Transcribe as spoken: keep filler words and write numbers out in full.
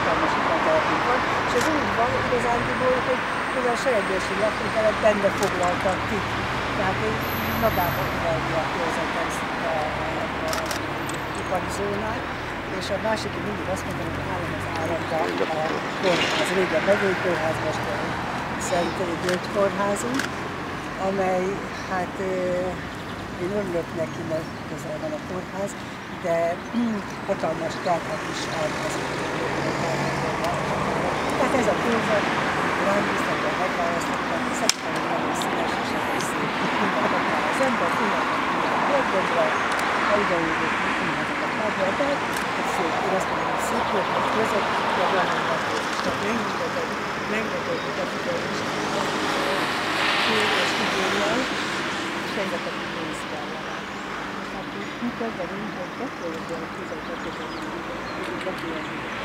hatalmas ipartelepünk van, és ez úgy van igazándiból, hogy, hogy a selegbőségi aktítelep benne foglaltak ki. Tehát egy magában utalja a körzetet a, a, a ipari zónát, és a másik, én mindig azt mondom, hogy állam az államra a kórház, régen megyei kórház, most a Szent György kórházunk, amely, hát én örülök neki, mert közel van a kórház, de hatalmas terhet is elkezdett. Tehát ez a körzet, rám biztosan megválasztottam, szerintem nagyon színes és nagyon szép. Az ember tényleg a bolygóra, ha idejövök, mindezek a kábeltek, egy szép, én azt mondom, hogy szép volt, hogy között, de van egy tehát rengeteg, rengeteg befigyelés, és igényel, és rengeteg pénz kell rá. Hát mi kezdenünk, hogy kettőjük a tizenkettőben, hogy